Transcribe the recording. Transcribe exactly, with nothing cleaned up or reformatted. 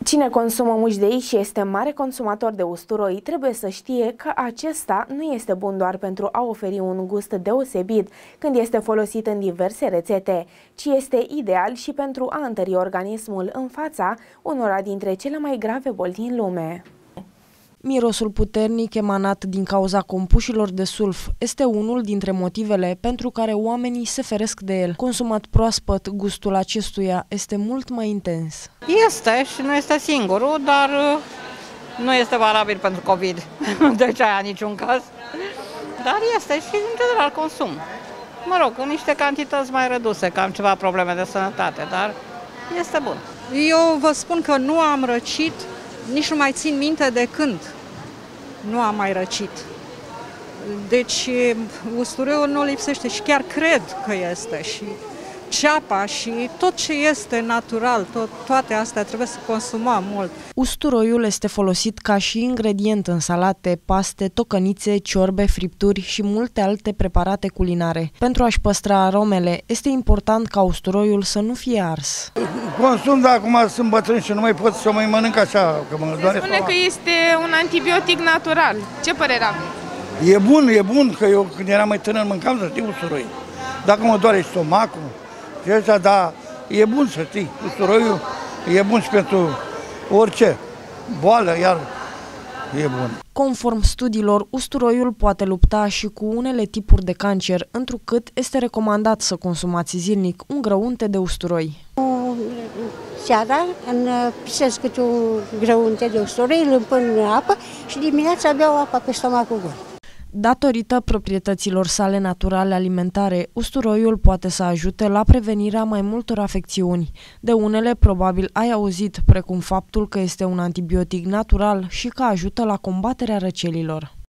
Cine consumă mușdei și este mare consumator de usturoi trebuie să știe că acesta nu este bun doar pentru a oferi un gust deosebit când este folosit în diverse rețete, ci este ideal și pentru a întări organismul în fața unora dintre cele mai grave boli din lume. Mirosul puternic emanat din cauza compușilor de sulf este unul dintre motivele pentru care oamenii se feresc de el. Consumat proaspăt, gustul acestuia este mult mai intens. Este și nu este singurul, dar nu este valabil pentru COVID, deci aia în niciun caz. Dar este și în general consum. Mă rog, în niște cantități mai reduse, că am ceva probleme de sănătate, dar este bun. Eu vă spun că nu am răcit, nici nu mai țin minte de când nu am mai răcit. Deci usturoiul nu lipsește și chiar cred că este și ceapa și tot ce este natural, tot, toate astea trebuie să consumăm mult. Usturoiul este folosit ca și ingredient în salate, paste, tocănițe, ciorbe, fripturi și multe alte preparate culinare. Pentru a-și păstra aromele, este important ca usturoiul să nu fie ars. Consum, dar acum sunt bătrân și nu mai pot să mai mănânc așa, că mă doare. Se spune că este un antibiotic natural. Ce părere aveți? E bun, e bun, că eu când eram mai tânăr mâncam, să știi, usturoi. Dacă mă doare stomacul, și așa, dar e bun să știi, usturoiul e bun și pentru orice boală, iar e bun. Conform studiilor, usturoiul poate lupta și cu unele tipuri de cancer, întrucât este recomandat să consumați zilnic un grăunte de usturoi. Seara îmi pisesc câte un grăunte de usturoi, îl împân în apă și dimineața beau apa pe stomacul gol. Datorită proprietăților sale naturale alimentare, usturoiul poate să ajute la prevenirea mai multor afecțiuni. De unele, probabil ai auzit, precum faptul că este un antibiotic natural și că ajută la combaterea răcelilor.